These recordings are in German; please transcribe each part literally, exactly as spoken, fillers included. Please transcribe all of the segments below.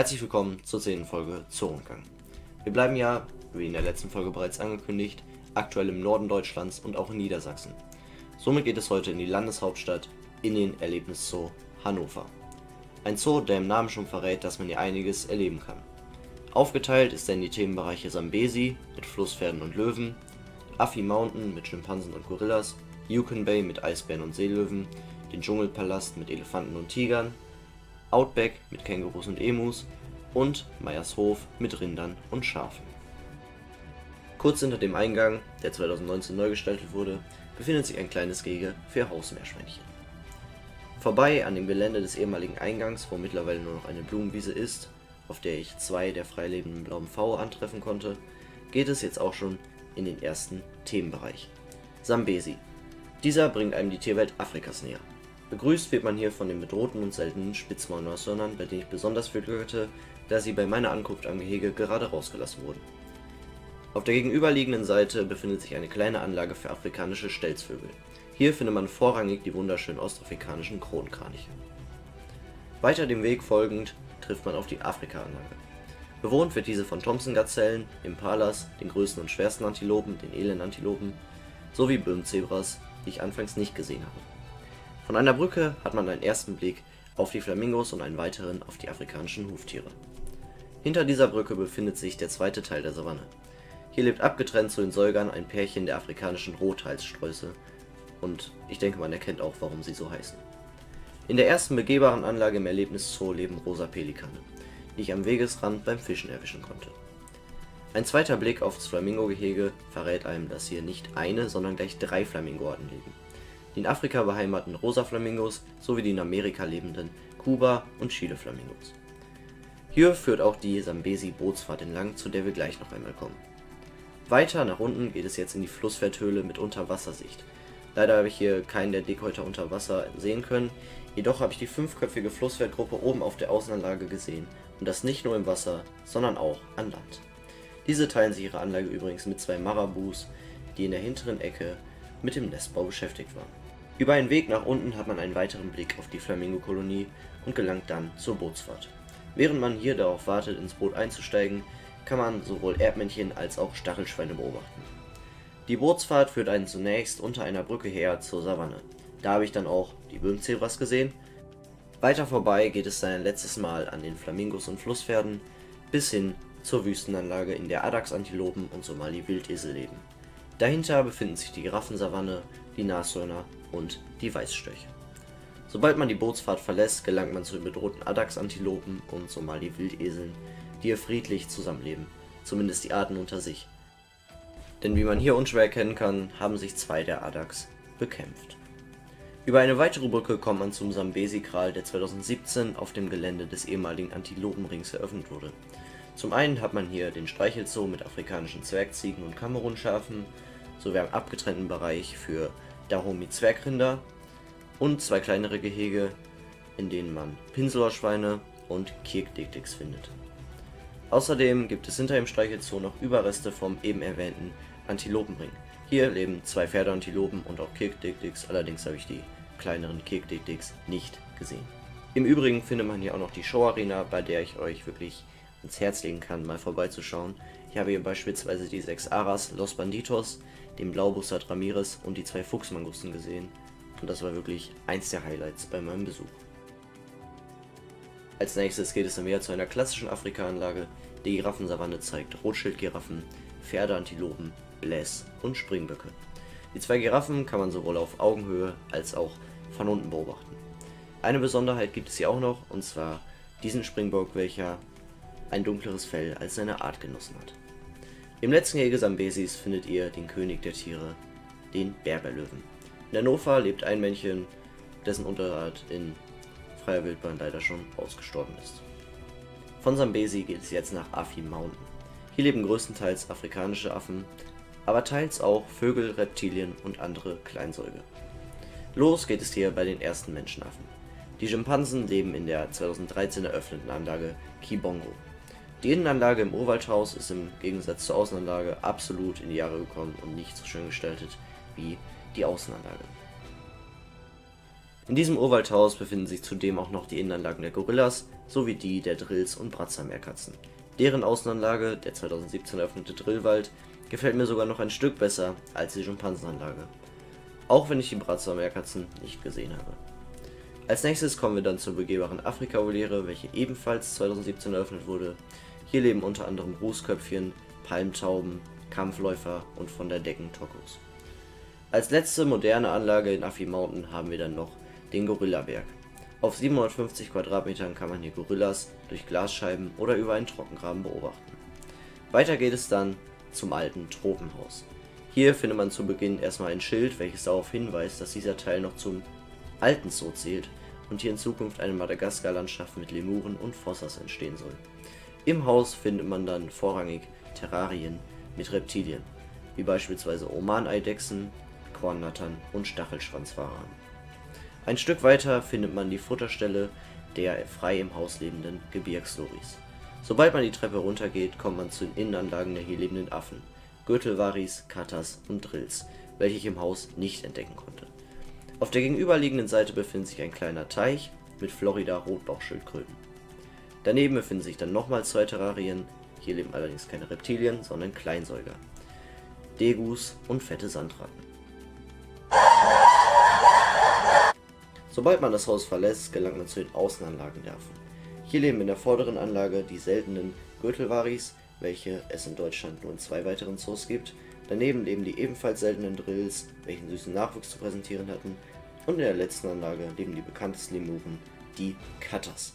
Herzlich willkommen zur zehnten Folge Zoo-Rundgang. Wir bleiben ja, wie in der letzten Folge bereits angekündigt, aktuell im Norden Deutschlands und auch in Niedersachsen. Somit geht es heute in die Landeshauptstadt, in den Erlebniszoo Hannover. Ein Zoo, der im Namen schon verrät, dass man hier einiges erleben kann. Aufgeteilt ist er in die Themenbereiche Sambesi mit Flusspferden und Löwen, Afi Mountain mit Schimpansen und Gorillas, Yukon Bay mit Eisbären und Seelöwen, den Dschungelpalast mit Elefanten und Tigern, Outback mit Kängurus und Emus und Meiershof mit Rindern und Schafen. Kurz hinter dem Eingang, der zweitausendneunzehn neu gestaltet wurde, befindet sich ein kleines Gehege für Hausmeerschweinchen. Vorbei an dem Gelände des ehemaligen Eingangs, wo mittlerweile nur noch eine Blumenwiese ist, auf der ich zwei der freilebenden blauen Pfaue antreffen konnte, geht es jetzt auch schon in den ersten Themenbereich. Sambesi. Dieser bringt einem die Tierwelt Afrikas näher. Begrüßt wird man hier von den bedrohten und seltenen Spitzmaulnashörnern, bei denen ich besonders viel Glück hatte, da sie bei meiner Ankunft am Gehege gerade rausgelassen wurden. Auf der gegenüberliegenden Seite befindet sich eine kleine Anlage für afrikanische Stelzvögel. Hier findet man vorrangig die wunderschönen ostafrikanischen Kronkraniche. Weiter dem Weg folgend trifft man auf die Afrika-Anlage. Bewohnt wird diese von Thomson-Gazellen, Impalas, den größten und schwersten Antilopen, den Elendantilopen, sowie Böhmenzebras, die ich anfangs nicht gesehen habe. Von einer Brücke hat man einen ersten Blick auf die Flamingos und einen weiteren auf die afrikanischen Huftiere. Hinter dieser Brücke befindet sich der zweite Teil der Savanne. Hier lebt abgetrennt zu den Säugern ein Pärchen der afrikanischen Rothalssträuße und ich denke, man erkennt auch, warum sie so heißen. In der ersten begehbaren Anlage im Erlebniszoo leben rosa Pelikane, die ich am Wegesrand beim Fischen erwischen konnte. Ein zweiter Blick auf das Flamingo-Gehege verrät einem, dass hier nicht eine, sondern gleich drei Flamingoarten leben. Die in Afrika beheimateten Rosa-Flamingos sowie die in Amerika lebenden Kuba- und Chile-Flamingos. Hier führt auch die Sambesi-Bootsfahrt entlang, zu der wir gleich noch einmal kommen. Weiter nach unten geht es jetzt in die Flusspferdhöhle mit Unterwassersicht. Leider habe ich hier keinen der Dickhäuter unter Wasser sehen können, jedoch habe ich die fünfköpfige Flusspferdgruppe oben auf der Außenanlage gesehen und das nicht nur im Wasser, sondern auch an Land. Diese teilen sich ihre Anlage übrigens mit zwei Marabus, die in der hinteren Ecke mit dem Nestbau beschäftigt waren. Über einen Weg nach unten hat man einen weiteren Blick auf die Flamingo-Kolonie und gelangt dann zur Bootsfahrt. Während man hier darauf wartet, ins Boot einzusteigen, kann man sowohl Erdmännchen als auch Stachelschweine beobachten. Die Bootsfahrt führt einen zunächst unter einer Brücke her zur Savanne. Da habe ich dann auch die Böhmenzebras gesehen. Weiter vorbei geht es dann ein letztes Mal an den Flamingos und Flusspferden bis hin zur Wüstenanlage, in der Addax-Antilopen und Somali-Wildesel leben. Dahinter befinden sich die Giraffensavanne, die Nashörner und die Weißstörche. Sobald man die Bootsfahrt verlässt, gelangt man zu den bedrohten Addax-Antilopen und Somali-Wildeseln, die hier friedlich zusammenleben, zumindest die Arten unter sich. Denn wie man hier unschwer erkennen kann, haben sich zwei der Addax bekämpft. Über eine weitere Brücke kommt man zum Sambesi-Gral, der zweitausendsiebzehn auf dem Gelände des ehemaligen Antilopenrings eröffnet wurde. Zum einen hat man hier den Streichelzoo mit afrikanischen Zwergziegen und Kamerunschafen, sowie einen abgetrennten Bereich für Dahomey-Zwergrinder und zwei kleinere Gehege, in denen man Pinselohrschweine und Kirkdikdiks findet. Außerdem gibt es hinter dem Streichelzoo noch Überreste vom eben erwähnten Antilopenring. Hier leben zwei Pferdeantilopen und auch Kirkdikdiks, allerdings habe ich die kleineren Kirkdikdiks nicht gesehen. Im Übrigen findet man hier auch noch die Show-Arena, bei der ich euch wirklich ins Herz legen kann, mal vorbeizuschauen. Ich habe hier beispielsweise die sechs Aras Los Banditos, den Blaubussard Ramirez und die zwei Fuchsmangusten gesehen und das war wirklich eins der Highlights bei meinem Besuch. Als nächstes geht es dann wieder zu einer klassischen Afrika-Anlage. Die Giraffensavanne zeigt Rotschildgiraffen, Pferdeantilopen, Bläs und Springböcke. Die zwei Giraffen kann man sowohl auf Augenhöhe als auch von unten beobachten. Eine Besonderheit gibt es hier auch noch, und zwar diesen Springbock, welcher ein dunkleres Fell als seine Artgenossen hat. Im letzten Gehege Sambesis findet ihr den König der Tiere, den Berberlöwen. In Hannover lebt ein Männchen, dessen Unterart in freier Wildbahn leider schon ausgestorben ist. Von Sambesi geht es jetzt nach Afi Mountain. Hier leben größtenteils afrikanische Affen, aber teils auch Vögel, Reptilien und andere Kleinsäuger. Los geht es hier bei den ersten Menschenaffen. Die Schimpansen leben in der zweitausenddreizehn eröffneten Anlage Kibongo. Die Innenanlage im Urwaldhaus ist im Gegensatz zur Außenanlage absolut in die Jahre gekommen und nicht so schön gestaltet wie die Außenanlage. In diesem Urwaldhaus befinden sich zudem auch noch die Innenanlagen der Gorillas sowie die der Drills und Bratzer Meerkatzen. Deren Außenanlage, der zweitausendsiebzehn eröffnete Drillwald, gefällt mir sogar noch ein Stück besser als die Schimpansenanlage. Auch wenn ich die Bratzer Meerkatzen nicht gesehen habe. Als nächstes kommen wir dann zur begehbaren Afrika-Voliere, welche ebenfalls zweitausendsiebzehn eröffnet wurde. Hier leben unter anderem Rußköpfchen, Palmtauben, Kampfläufer und von der Decken Tokos. Als letzte moderne Anlage in Afi Mountain haben wir dann noch den Gorillaberg. Auf siebenhundertfünfzig Quadratmetern kann man hier Gorillas durch Glasscheiben oder über einen Trockengraben beobachten. Weiter geht es dann zum alten Tropenhaus. Hier findet man zu Beginn erstmal ein Schild, welches darauf hinweist, dass dieser Teil noch zum alten Zoo zählt und hier in Zukunft eine Madagaskar-Landschaft mit Lemuren und Fossas entstehen soll. Im Haus findet man dann vorrangig Terrarien mit Reptilien, wie beispielsweise Oman-Eidechsen, Kornnattern und Stachelschwanzwarane. Ein Stück weiter findet man die Futterstelle der frei im Haus lebenden Gebirgsloris. Sobald man die Treppe runtergeht, kommt man zu den Innenanlagen der hier lebenden Affen, Gürtelwaris, Katas und Drills, welche ich im Haus nicht entdecken konnte. Auf der gegenüberliegenden Seite befindet sich ein kleiner Teich mit Florida-Rotbauchschildkröten. Daneben befinden sich dann nochmals zwei Terrarien, hier leben allerdings keine Reptilien, sondern Kleinsäuger, Degus und fette Sandratten. Sobald man das Haus verlässt, gelangt man zu den Außenanlagen der Affen. Hier leben in der vorderen Anlage die seltenen Gürtelwaris, welche es in Deutschland nur in zwei weiteren Zoos gibt. Daneben leben die ebenfalls seltenen Drills, welchen süßen Nachwuchs zu präsentieren hatten. Und in der letzten Anlage leben die bekanntesten Lemuren, die Katas.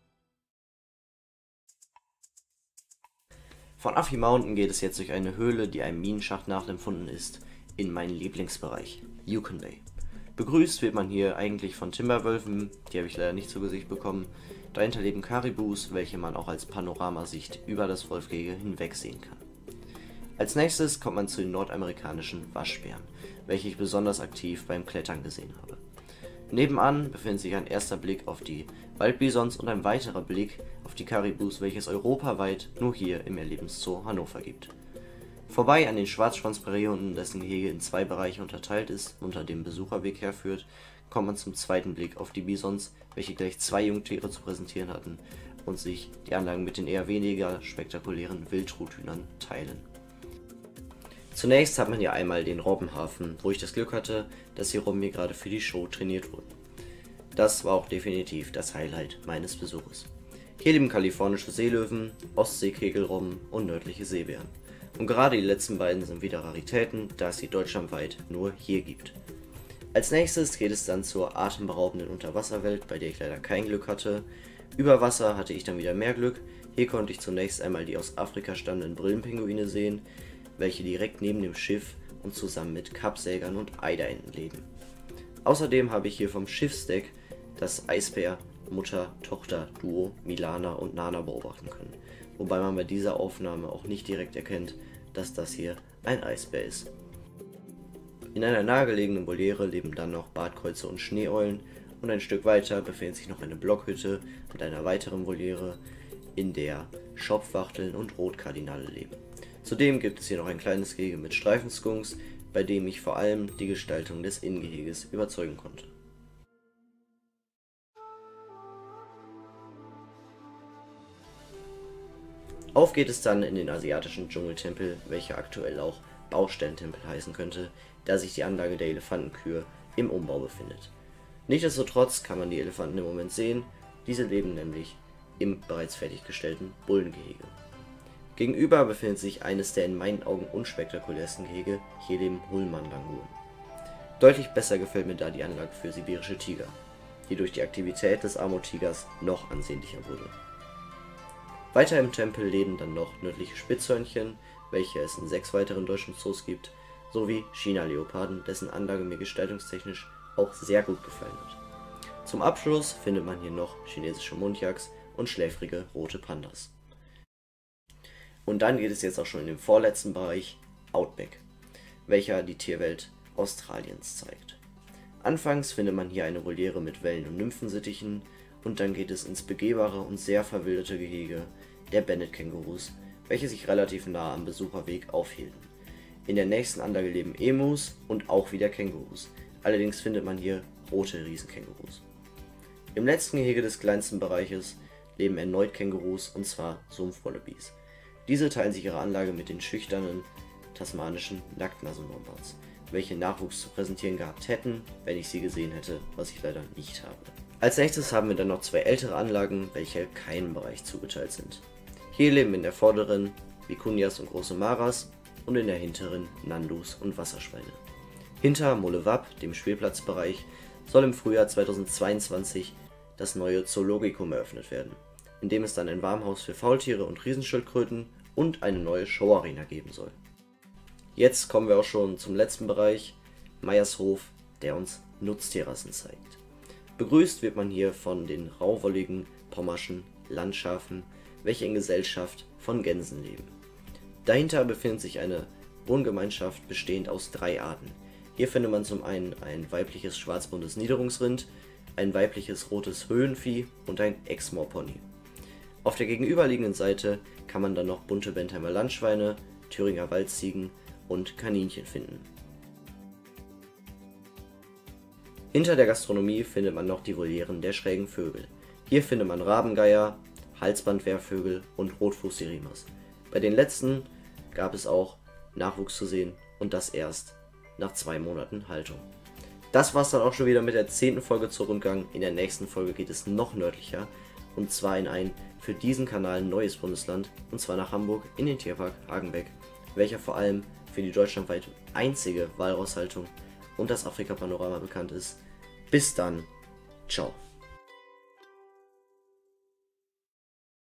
Von Afi Mountain geht es jetzt durch eine Höhle, die einem Minenschacht nachempfunden ist, in meinen Lieblingsbereich, Yukon Bay. Begrüßt wird man hier eigentlich von Timberwölfen, die habe ich leider nicht zu Gesicht bekommen. Dahinter leben Karibus, welche man auch als Panoramasicht über das Wolfgehege hinweg sehen kann. Als nächstes kommt man zu den nordamerikanischen Waschbären, welche ich besonders aktiv beim Klettern gesehen habe. Nebenan befindet sich ein erster Blick auf die Waldbisons und ein weiterer Blick auf die Karibus, welches europaweit nur hier im Erlebniszoo Hannover gibt. Vorbei an den Schwarzschwanzpräriehhunden, dessen Gehege in zwei Bereiche unterteilt ist, unter dem Besucherweg herführt, kommt man zum zweiten Blick auf die Bisons, welche gleich zwei Jungtiere zu präsentieren hatten und sich die Anlagen mit den eher weniger spektakulären Wildtruthühnern teilen. Zunächst hat man hier einmal den Robbenhafen, wo ich das Glück hatte, dass die Robben hier gerade für die Show trainiert wurden. Das war auch definitiv das Highlight meines Besuches. Hier leben kalifornische Seelöwen, Ostseekegelrobben und nördliche Seebären. Und gerade die letzten beiden sind wieder Raritäten, da es sie deutschlandweit nur hier gibt. Als nächstes geht es dann zur atemberaubenden Unterwasserwelt, bei der ich leider kein Glück hatte. Über Wasser hatte ich dann wieder mehr Glück. Hier konnte ich zunächst einmal die aus Afrika stammenden Brillenpinguine sehen, welche direkt neben dem Schiff und zusammen mit Kappsägern und Eiderenten leben. Außerdem habe ich hier vom Schiffsdeck das Eisbär-Mutter-Tochter-Duo Milana und Nana beobachten können, wobei man bei dieser Aufnahme auch nicht direkt erkennt, dass das hier ein Eisbär ist. In einer nahegelegenen Voliere leben dann noch Bartkreuze und Schneeeulen und ein Stück weiter befindet sich noch eine Blockhütte mit einer weiteren Voliere, in der Schopfwachteln und Rotkardinale leben. Zudem gibt es hier noch ein kleines Gehege mit Streifenskunks, bei dem ich vor allem die Gestaltung des Innengeheges überzeugen konnte. Auf geht es dann in den asiatischen Dschungeltempel, welcher aktuell auch Baustellentempel heißen könnte, da sich die Anlage der Elefantenkühe im Umbau befindet. Nichtsdestotrotz kann man die Elefanten im Moment sehen, diese leben nämlich im bereits fertiggestellten Bullengehege. Gegenüber befindet sich eines der in meinen Augen unspektakulärsten Gehege, hier leben Hullmann-Languren. Deutlich besser gefällt mir da die Anlage für sibirische Tiger, die durch die Aktivität des Amur-Tigers noch ansehnlicher wurde. Weiter im Tempel leben dann noch nördliche Spitzhörnchen, welche es in sechs weiteren deutschen Zoos gibt, sowie China-Leoparden, dessen Anlage mir gestaltungstechnisch auch sehr gut gefallen hat. Zum Abschluss findet man hier noch chinesische Muntjacs und schläfrige rote Pandas. Und dann geht es jetzt auch schon in den vorletzten Bereich, Outback, welcher die Tierwelt Australiens zeigt. Anfangs findet man hier eine Voliere mit Wellen- und Nymphensittichen und dann geht es ins begehbare und sehr verwilderte Gehege der Bennett-Kängurus, welche sich relativ nah am Besucherweg aufhielten. In der nächsten Anlage leben Emus und auch wieder Kängurus. Allerdings findet man hier rote Riesenkängurus. Im letzten Gehege des kleinsten Bereiches leben erneut Kängurus, und zwar Sumpfwallabies. Diese teilen sich ihre Anlage mit den schüchternen tasmanischen Nacktnasenwomberts, welche Nachwuchs zu präsentieren gehabt hätten, wenn ich sie gesehen hätte, was ich leider nicht habe. Als nächstes haben wir dann noch zwei ältere Anlagen, welche keinem Bereich zugeteilt sind. Hier leben in der vorderen Vicunias und große Maras und in der hinteren Nandus und Wasserschweine. Hinter Molewap, dem Spielplatzbereich, soll im Frühjahr zweitausendzweiundzwanzig das neue Zoologicum eröffnet werden, in dem es dann ein Warmhaus für Faultiere und Riesenschildkröten und eine neue Showarena geben soll. Jetzt kommen wir auch schon zum letzten Bereich, Meiershof, der uns Nutztierrassen zeigt. Begrüßt wird man hier von den rauwolligen pommerschen Landschafen, welche in Gesellschaft von Gänsen leben. Dahinter befindet sich eine Wohngemeinschaft bestehend aus drei Arten. Hier findet man zum einen ein weibliches schwarzbuntes Niederungsrind, ein weibliches rotes Höhenvieh und ein Exmoor-Pony. Auf der gegenüberliegenden Seite kann man dann noch bunte Bentheimer Landschweine, Thüringer Waldziegen und Kaninchen finden. Hinter der Gastronomie findet man noch die Volieren der schrägen Vögel. Hier findet man Rabengeier, Halsbandwehrvögel und Rotfußsirimas. Bei den letzten gab es auch Nachwuchs zu sehen, und das erst nach zwei Monaten Haltung. Das war's dann auch schon wieder mit der zehnten Folge zur Rundgang. In der nächsten Folge geht es noch nördlicher, und zwar in ein für diesen Kanal neues Bundesland, und zwar nach Hamburg in den Tierpark Hagenbeck, welcher vor allem für die deutschlandweit einzige Walrosshaltung und das Afrika-Panorama bekannt ist. Bis dann, ciao.